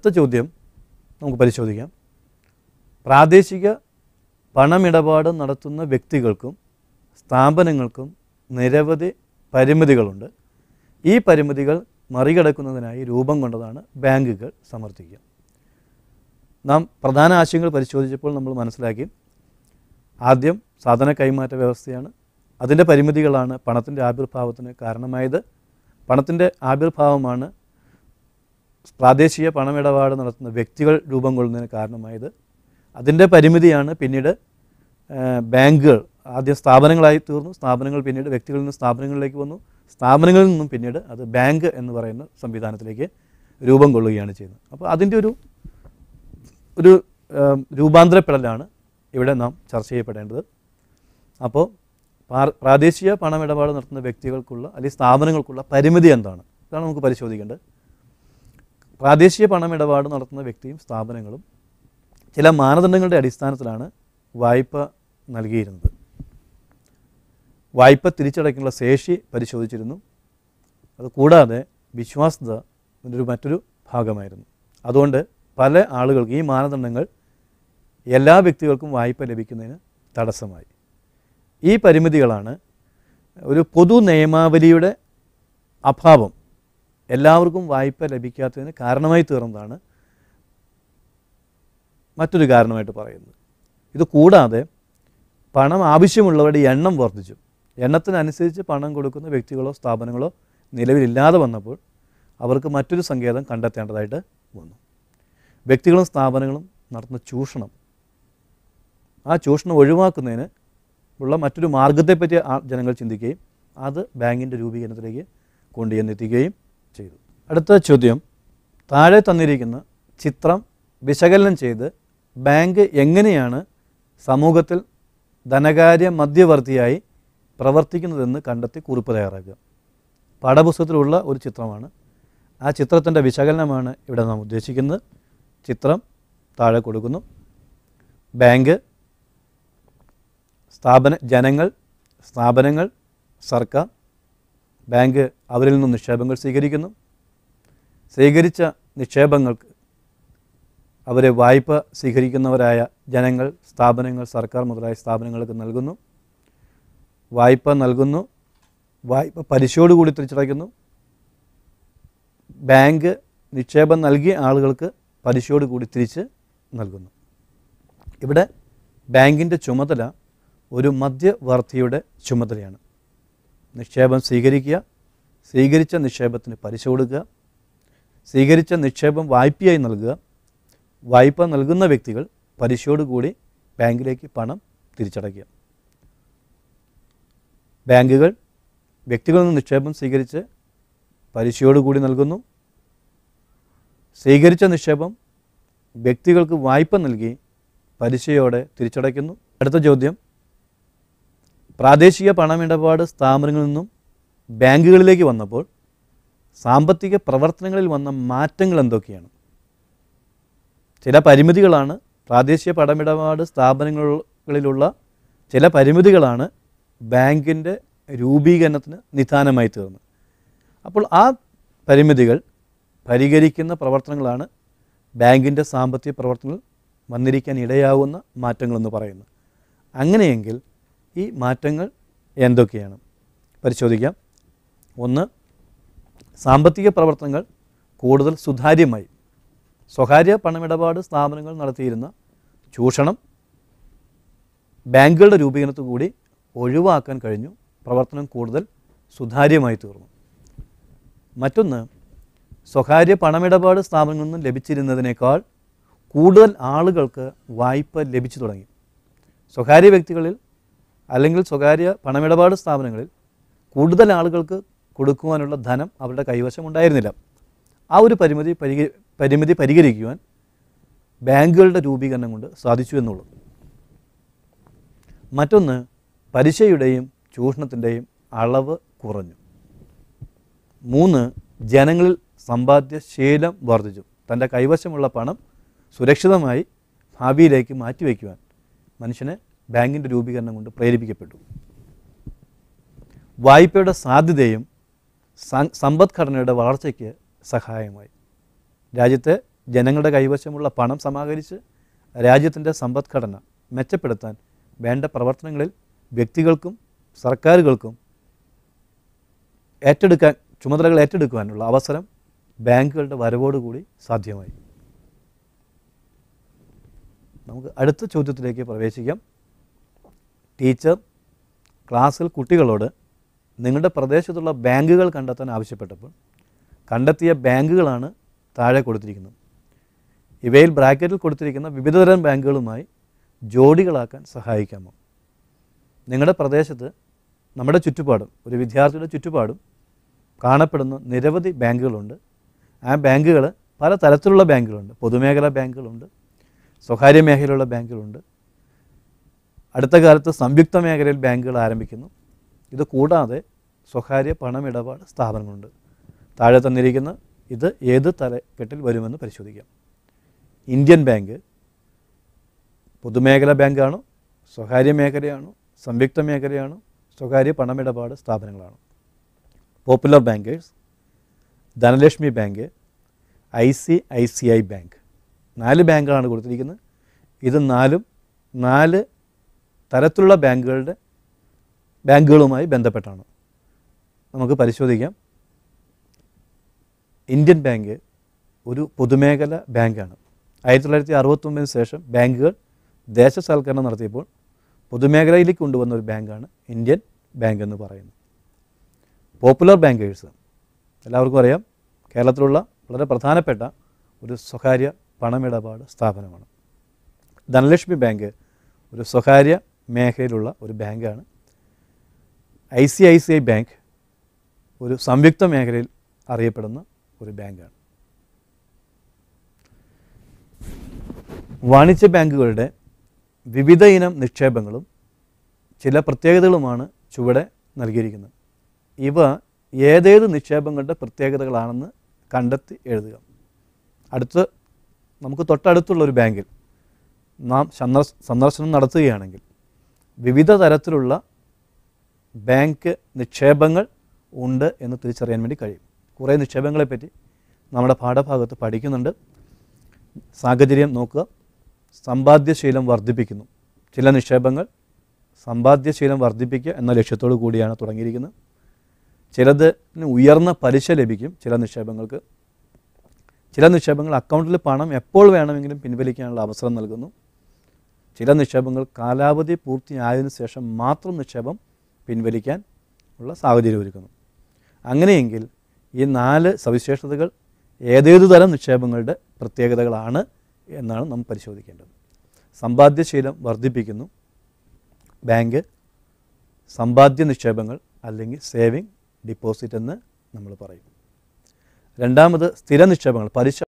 അടുത്ത ചോദ്യം നമുക്ക് പരിശോധിക്കാം. പ്രാദേശിക പണമിടപാട് നടത്തുന്ന വ്യക്തികൾക്കും സ്ഥാപനങ്ങൾക്കും നിരവധി പരിമിതികളുണ്ട്. ഈ പരിമിതികൾ മറികടക്കുന്നതിനായി രൂപം കൊണ്ടതാണ് ബാങ്കുകൾ സമർത്ഥിക്കുക. നാം പ്രധാന ആശയങ്ങൾ പരിശോധിച്ചപ്പോൾ നമ്മൾ മനസ്സിലാക്കി, ആദ്യം സാധന കൈമാറ്റ വ്യവസ്ഥയാണ്. അതിൻ്റെ പരിമിതികളാണ് പണത്തിൻ്റെ ആവിർഭാവത്തിന് കാരണമായത്. പണത്തിൻ്റെ ആവിർഭാവമാണ് പ്രാദേശിക പണമിടപാട് നടത്തുന്ന വ്യക്തികൾ രൂപം കൊള്ളുന്നതിന് കാരണമായത്. അതിൻ്റെ പരിമിതിയാണ് പിന്നീട് ബാങ്കുകൾ ആദ്യം സ്ഥാപനങ്ങളായി തീർന്നു. സ്ഥാപനങ്ങൾ പിന്നീട് വ്യക്തികളിൽ നിന്ന് സ്ഥാപനങ്ങളിലേക്ക് വന്നു. സ്ഥാപനങ്ങളിൽ നിന്നും പിന്നീട് അത് ബാങ്ക് എന്ന് പറയുന്ന സംവിധാനത്തിലേക്ക് രൂപം കൊള്ളുകയാണ് ചെയ്യുന്നത്. അപ്പോൾ അതിൻ്റെ ഒരു രൂപാന്തരപ്പെടലാണ് ഇവിടെ നാം ചർച്ച ചെയ്യപ്പെടേണ്ടത്. അപ്പോൾ പ്രാദേശിക പണമിടപാട് നടത്തുന്ന വ്യക്തികൾക്കുള്ള അല്ലെങ്കിൽ സ്ഥാപനങ്ങൾക്കുള്ള പരിമിതി എന്താണ്? ഇതാണ് നമുക്ക് പരിശോധിക്കേണ്ടത്. പ്രാദേശിക പണമിടപാട് നടത്തുന്ന വ്യക്തിയും സ്ഥാപനങ്ങളും ചില മാനദണ്ഡങ്ങളുടെ അടിസ്ഥാനത്തിലാണ് വായ്പ നൽകിയിരുന്നത്. വായ്പ തിരിച്ചടയ്ക്കാനുള്ള ശേഷി പരിശോധിച്ചിരുന്നു. അതുകൂടാതെ വിശ്വാസ്യത ഇതിൻ്റെ മറ്റൊരു ഭാഗമായിരുന്നു. അതുകൊണ്ട് പല ആളുകൾക്ക് ഈ മാനദണ്ഡങ്ങൾ എല്ലാ വ്യക്തികൾക്കും വായ്പ ലഭിക്കുന്നതിന് തടസ്സമായി. ഈ പരിമിതികളാണ് ഒരു പൊതു നിയമാവലിയുടെ അഭാവം എല്ലാവർക്കും വായ്പ ലഭിക്കാത്തതിന് കാരണമായി തീർന്നതാണ് മറ്റൊരു കാരണമായിട്ട് പറയുന്നത്. ഇത് കൂടാതെ പണം ആവശ്യമുള്ളവരുടെ എണ്ണം വർദ്ധിച്ചു. എണ്ണത്തിനനുസരിച്ച് പണം കൊടുക്കുന്ന വ്യക്തികളോ സ്ഥാപനങ്ങളോ നിലവിലില്ലാതെ വന്നപ്പോൾ അവർക്ക് മറ്റൊരു സങ്കേതം കണ്ടെത്തേണ്ടതായിട്ട് വന്നു. വ്യക്തികളും സ്ഥാപനങ്ങളും നടത്തുന്ന ചൂഷണം, ആ ചൂഷണം ഒഴിവാക്കുന്നതിന് ഉള്ള മറ്റൊരു മാർഗത്തെപ്പറ്റി ജനങ്ങൾ ചിന്തിക്കുകയും അത് ബാങ്കിൻ്റെ രൂപീകരണത്തിലേക്ക് കൊണ്ടുചെന്നെത്തിക്കുകയും ചെയ്തു. അടുത്ത ചോദ്യം, താഴെ തന്നിരിക്കുന്ന ചിത്രം വിശകലനം ചെയ്ത് ബാങ്ക് എങ്ങനെയാണ് സമൂഹത്തിൽ ധനകാര്യ മധ്യവർത്തിയായി പ്രവർത്തിക്കുന്നതെന്ന് കണ്ടെത്തി കുറിപ്പ് തയ്യാറാക്കുക. പാഠപുസ്തകത്തിലുള്ള ഒരു ചിത്രമാണ്. ആ ചിത്രത്തിൻ്റെ വിശകലനമാണ് ഇവിടെ നാം ഉദ്ദേശിക്കുന്നത്. ചിത്രം താഴെ കൊടുക്കുന്നു. ബാങ്ക്, ജനങ്ങൾ, സ്ഥാപനങ്ങൾ, സർക്കാർ. ബാങ്ക് അവരിൽ നിന്നും നിക്ഷേപങ്ങൾ സ്വീകരിക്കുന്നു. സ്വീകരിച്ച നിക്ഷേപങ്ങൾക്ക് അവരെ വായ്പ സ്വീകരിക്കുന്നവരായ ജനങ്ങൾ, സ്ഥാപനങ്ങൾ, സർക്കാർ മുതലായ സ്ഥാപനങ്ങൾക്ക് നൽകുന്നു. വായ്പ നൽകുന്നു. വായ്പ പലിശയോടുകൂടി തിരിച്ചടയ്ക്കുന്നു. ബാങ്ക് നിക്ഷേപം നൽകിയ ആളുകൾക്ക് പലിശയോടുകൂടി തിരിച്ച് നൽകുന്നു. ഇവിടെ ബാങ്കിൻ്റെ ചുമതല ഒരു മധ്യവർത്തിയുടെ ചുമതലയാണ്. നിക്ഷേപം സ്വീകരിക്കുക, സ്വീകരിച്ച നിക്ഷേപത്തിന് പലിശ കൊടുക്കുക, സ്വീകരിച്ച നിക്ഷേപം വായ്പയായി നൽകുക, വായ്പ നൽകുന്ന വ്യക്തികൾ പലിശയോടുകൂടി ബാങ്കിലേക്ക് പണം തിരിച്ചടയ്ക്കുക. ബാങ്കുകൾ വ്യക്തികളിൽ നിന്ന് നിക്ഷേപം സ്വീകരിച്ച് പലിശയോടുകൂടി നൽകുന്നു. സ്വീകരിച്ച നിക്ഷേപം വ്യക്തികൾക്ക് വായ്പ നൽകി പലിശയോടെ തിരിച്ചടയ്ക്കുന്നു. അടുത്ത ചോദ്യം, പ്രാദേശിക പണമിടപാട് സ്ഥാപനങ്ങളിൽ നിന്നും ബാങ്കുകളിലേക്ക് വന്നപ്പോൾ സാമ്പത്തിക പ്രവർത്തനങ്ങളിൽ വന്ന മാറ്റങ്ങൾ എന്തൊക്കെയാണ്? ചില പരിമിതികളാണ് പ്രാദേശിക പണമിടപാട് സ്ഥാപനങ്ങളിലുള്ള ചില പരിമിതികളാണ് ബാങ്കിൻ്റെ രൂപീകരണത്തിന് നിദാനമായി തീർന്നത്. അപ്പോൾ ആ പരിമിതികൾ പരിഹരിക്കുന്ന പ്രവർത്തനങ്ങളാണ് ബാങ്കിൻ്റെ സാമ്പത്തിക പ്രവർത്തനങ്ങൾ വന്നിരിക്കാൻ ഇടയാവുന്ന മാറ്റങ്ങളെന്ന് പറയുന്നത്. അങ്ങനെയെങ്കിൽ ഈ മാറ്റങ്ങൾ എന്തൊക്കെയാണ് പരിശോധിക്കാം. ഒന്ന്, സാമ്പത്തിക പ്രവർത്തനങ്ങൾ കൂടുതൽ സുതാര്യമായി. സ്വകാര്യ പണമിടപാട് സ്ഥാപനങ്ങൾ നടത്തിയിരുന്ന ചൂഷണം ബാങ്കുകളുടെ രൂപീകരണത്തിൽ കൂടി ഒഴിവാക്കാൻ കഴിഞ്ഞു. പ്രവർത്തനം കൂടുതൽ സുതാര്യമായി തീർന്നു. മറ്റൊന്ന്, സ്വകാര്യ പണമിടപാട് സ്ഥാപനങ്ങളിൽ നിന്നും ലഭിച്ചിരുന്നതിനേക്കാൾ കൂടുതൽ ആളുകൾക്ക് വായ്പ ലഭിച്ചു തുടങ്ങി. സ്വകാര്യ വ്യക്തികളിൽ അല്ലെങ്കിൽ സ്വകാര്യ പണമിടപാട് സ്ഥാപനങ്ങളിൽ കൂടുതൽ ആളുകൾക്ക് കൊടുക്കുവാനുള്ള ധനം അവരുടെ കൈവശം ഉണ്ടായിരുന്നില്ല. ആ ഒരു പരിമിതി പരിഹരിക്കുവാൻ ബാങ്കുകളുടെ രൂപീകരണം കൊണ്ട് സാധിച്ചു എന്നുള്ളത്. മറ്റൊന്ന്, പലിശയുടെയും ചൂഷണത്തിൻ്റെയും അളവ് കുറഞ്ഞു. മൂന്ന്, ജനങ്ങളിൽ സമ്പാദ്യശീലം വർദ്ധിച്ചു. തൻ്റെ കൈവശമുള്ള പണം സുരക്ഷിതമായി ഭാവിയിലേക്ക് മാറ്റിവെക്കുവാൻ മനുഷ്യനെ ബാങ്കിൻ്റെ രൂപീകരണം കൊണ്ട് പ്രേരിപ്പിക്കപ്പെട്ടു. വായ്പയുടെ സാധ്യതയും സമ്പദ്ഘടനയുടെ വളർച്ചയ്ക്ക് സഹായമായി. രാജ്യത്തെ ജനങ്ങളുടെ കൈവശമുള്ള പണം സമാഹരിച്ച് രാജ്യത്തിൻ്റെ സമ്പദ്ഘടന മെച്ചപ്പെടുത്താൻ വേണ്ട പ്രവർത്തനങ്ങളിൽ വ്യക്തികൾക്കും സർക്കാരുകൾക്കും ചുമതലകൾ ഏറ്റെടുക്കുവാനുള്ള അവസരം ബാങ്കുകളുടെ വരവോടുകൂടി സാധ്യമായി. നമുക്ക് അടുത്ത ചോദ്യത്തിലേക്ക് പ്രവേശിക്കാം. ടീച്ചർ ക്ലാസ്സിൽ കുട്ടികളോട് നിങ്ങളുടെ പ്രദേശത്തുള്ള ബാങ്കുകൾ കണ്ടെത്താൻ ആവശ്യപ്പെട്ടപ്പോൾ കണ്ടെത്തിയ ബാങ്കുകളാണ് താഴെ കൊടുത്തിരിക്കുന്നത്. ഇവയിൽ ബ്രാക്കറ്റിൽ കൊടുത്തിരിക്കുന്ന വിവിധതരം ബാങ്കുകളുമായി ജോഡികളാക്കാൻ സഹായിക്കാമോ? നിങ്ങളുടെ പ്രദേശത്ത്, നമ്മുടെ ചുറ്റുപാടും, ഒരു വിദ്യാർത്ഥിയുടെ ചുറ്റുപാടും കാണപ്പെടുന്ന നിരവധി ബാങ്കുകളുണ്ട്. ആ ബാങ്കുകൾ പല തരത്തിലുള്ള ബാങ്കുകളുണ്ട്. പൊതുമേഖലാ ബാങ്കുകളുണ്ട്, സ്വകാര്യ മേഖലയിലുള്ള ബാങ്കുകളുണ്ട്, അടുത്ത കാലത്ത് സംയുക്ത മേഖലയിൽ ബാങ്കുകൾ ആരംഭിക്കുന്നു. ഇത് കൂടാതെ സ്വകാര്യ പണമിടപാട് സ്ഥാപനങ്ങളുണ്ട്. താഴെ തന്നിരിക്കുന്ന ഇത് ഏത് തലക്കെട്ടിൽ വരുമെന്ന് പരിശോധിക്കാം. ഇന്ത്യൻ ബാങ്ക് പൊതുമേഖലാ ബാങ്കാണോ, സ്വകാര്യ മേഖലയാണോ, സംയുക്ത മേഖലയാണോ, സ്വകാര്യ പണമിടപാട് സ്ഥാപനങ്ങളാണോ? Popular bankers, Dhanalakshmi bank, ICICI bank. 4 ബാങ്കുകളാണ് കൊടുത്തിരിക്കുന്നത്. ഇത് 4 തരത്തിലുള്ള ബാങ്കുകളുമായി ബന്ധപ്പെട്ടാണ്. നമുക്ക് പരിശോധിക്കാം. ഇന്ത്യൻ ബാങ്ക് ഒരു പൊതുമേഖല ബാങ്കാണ്. 1969 ശേഷം ബാങ്കുകൾ ദേശസാൽക്കരണം നടത്തിയപ്പോൾ പൊതുമേഖലയിലേക്ക് കൊണ്ടുവന്ന ഒരു ബാങ്കാണ് ഇന്ത്യൻ ബാങ്ക് എന്ന് പറയുന്നത്. പോപ്പുലർ ബാങ്കേഴ്സ് എല്ലാവർക്കും അറിയാം, കേരളത്തിലുള്ള വളരെ പ്രധാനപ്പെട്ട ഒരു സ്വകാര്യ പണമിടപാട് സ്ഥാപനമാണ്. ധനലക്ഷ്മി ബാങ്ക് ഒരു സ്വകാര്യ മേഖലയിലുള്ള ഒരു ബാങ്കാണ്. ICICI ബാങ്ക് ഒരു സംയുക്ത മേഖലയിൽ അറിയപ്പെടുന്ന ഒരു ബാങ്കാണ്. വാണിജ്യ ബാങ്കുകളുടെ വിവിധ ഇനം നിക്ഷേപങ്ങളും ചില പ്രത്യേകതകളുമാണ് ചുവടെ നൽകിയിരിക്കുന്നത്. ഇവ ഏതേത് നിക്ഷേപങ്ങളുടെ പ്രത്യേകതകളാണെന്ന് കണ്ടെത്തി എഴുതുക. നമുക്ക് തൊട്ടടുത്തുള്ള ഒരു ബാങ്കിൽ നാം സന്ദർശനം നടത്തുകയാണെങ്കിൽ വിവിധ തരത്തിലുള്ള ബാങ്ക് നിക്ഷേപങ്ങൾ ഉണ്ട് എന്ന് തിരിച്ചറിയാൻ വേണ്ടി കഴിയും. കുറേ നിക്ഷേപങ്ങളെപ്പറ്റി നമ്മുടെ പാഠഭാഗത്ത് പഠിക്കുന്നുണ്ട്. സാഹചര്യം നോക്കുക. സമ്പാദ്യശീലം വർദ്ധിപ്പിക്കുന്നു. ചില നിക്ഷേപങ്ങൾ സമ്പാദ്യശീലം വർദ്ധിപ്പിക്കുക എന്ന ലക്ഷ്യത്തോടു കൂടിയാണ് തുടങ്ങിയിരിക്കുന്നത്. ചിലതിന് ഉയർന്ന പലിശ ലഭിക്കും. ചില നിക്ഷേപങ്ങൾ അക്കൗണ്ടിൽ പണം എപ്പോൾ വേണമെങ്കിലും പിൻവലിക്കാനുള്ള അവസരം നൽകുന്നു. ചില നിക്ഷേപങ്ങൾ കാലാവധി പൂർത്തിയായതിനു ശേഷം മാത്രം നിക്ഷേപം പിൻവലിക്കാൻ ഉള്ള സാഹചര്യം ഒരുക്കുന്നു. അങ്ങനെയെങ്കിൽ ഈ 4 സവിശേഷതകൾ ഏതേതു തരം നിക്ഷേപങ്ങളുടെ പ്രത്യേകതകളാണ് എന്നാണ് നാം പരിശോധിക്കേണ്ടത്. സമ്പാദ്യശീലം വർദ്ധിപ്പിക്കുന്നു. ബാങ്ക് സമ്പാദ്യ നിക്ഷേപങ്ങൾ അല്ലെങ്കിൽ സേവിങ് ഡിപ്പോസിറ്റ് എന്ന് നമ്മൾ പറയും. രണ്ടാമത് സ്ഥിര നിക്ഷേപങ്ങൾ, പലിശ